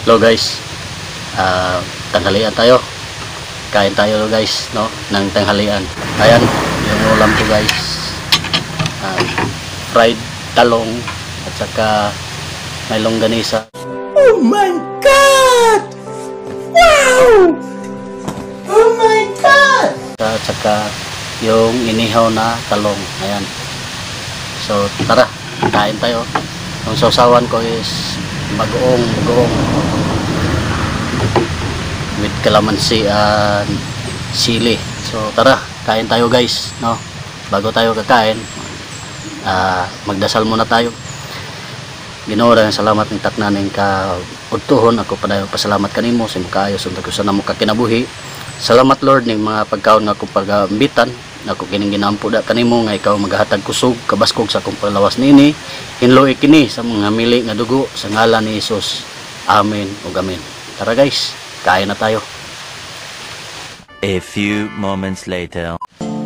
Hello guys, tanghalian tayo. Kain tayo guys, no, ng tanghalian. Ayan, yung ulam ko guys. Fried talong at saka may longganisa. Oh my God! Wow! Oh my God! At saka yung inihaw na talong. Ayan. So tara, kain tayo. Yung sausawan ko is bagoong with calamansi and sili. So tara, kain tayo guys, no. Bago tayo kakain, magdasal muna tayo. Ginoo ra salamat ng taknan ng kaudtuhon. Ako padayon pasalamat kanimo sa makayo sa sa namo ka kinabuhi. Salamat Lord ning mga pagkaon nga akong pagambitan. Ako kining ginampo da kanimo nga ikaw magahatag kusog kabaskog sa akong palawas nini. Hinloy kini sa mga mili nga dugo sa ngalan ni Hesus. Amen ug amen. Tara guys, kain na tayo. A few moments later.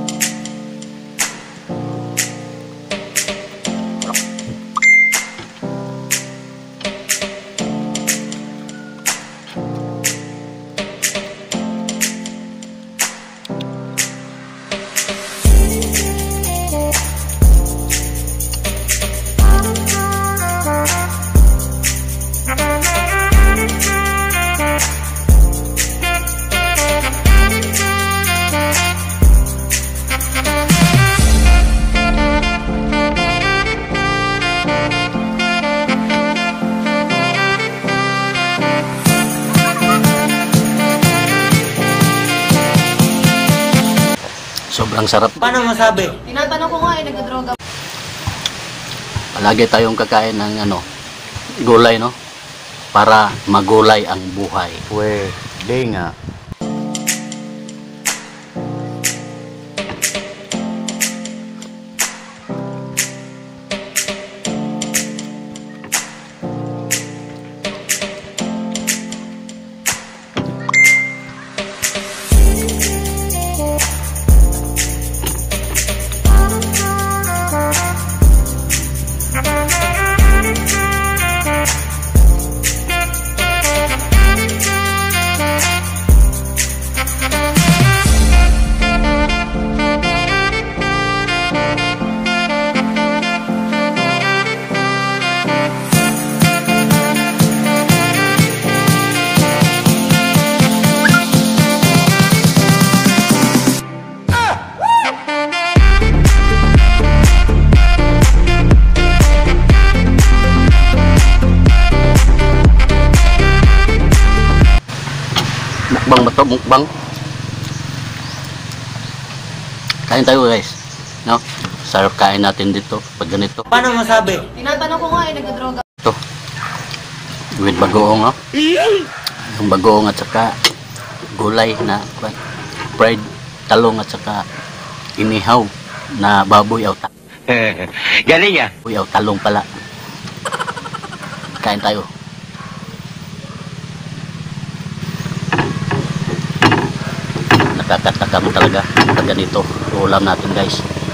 Sobrang sarap. Paano masabi? Tinatanong ko nga nagdodroga. Palagi tayong kakain ng gulay, no? Para magulay ang buhay. Pwede nga. Mukbang. Kain tayo guys, no? Sarap kain natin dito pag ganito. Paano masabi? Tinatanong ko nga nagdodroga. Ito with bagoong, no? Yung bagoong at saka gulay na fried talong at saka inihaw na baboy o Galing ya? baboy o talong pala. Kain tayo. Nakakatakam talaga pag ganito ulam natin guys.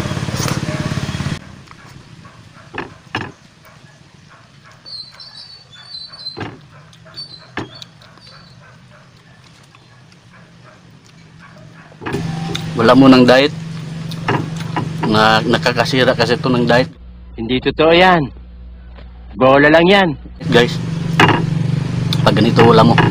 Wala mo ng diet na nakakasira kasi ito ng diet. Hindi totoo yan. Bola lang yan. Guys, pag ganito wala mo.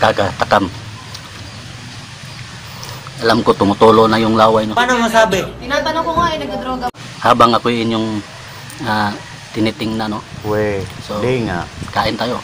nakakatakam. Alam ko tumutulo na yung laway, no? Paano masabi? Tinatanong ko nga eh, nagdodroga. Habang ako inyong tinitingnan, no? We, So, di nga. kain tayo.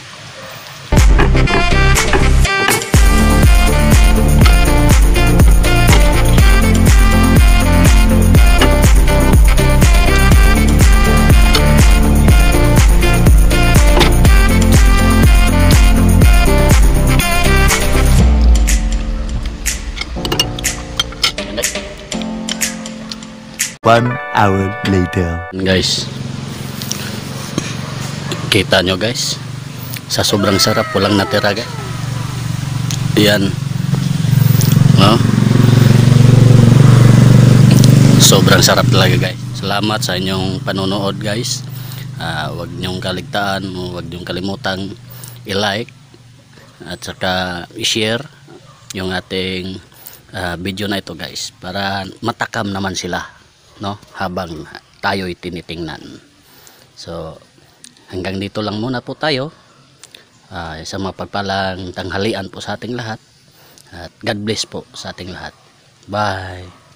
One hour later. Guys, kita nyo guys, sa sobrang sarap, walang natira guys. Yan, no? Sobrang sarap talaga guys. Salamat sa inyong panonood guys. Huwag nyong kaligtaan, huwag nyong kalimutang i-like at saka i-share yung ating video na ito guys, para matakam naman sila, no, habang tayo'y tinitingnan. So hanggang dito lang muna po tayo. Sa mapagpalang tanghalian po sa ating lahat, at God bless po sa ating lahat. Bye.